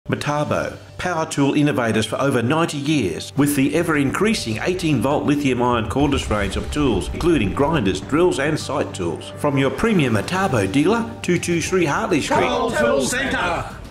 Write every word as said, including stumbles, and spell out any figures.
Metabo, power tool innovators for over ninety years, with the ever-increasing eighteen volt lithium-ion cordless range of tools, including grinders, drills and site tools. From your premium Metabo dealer, two two three Hartley Street. Tool Centre.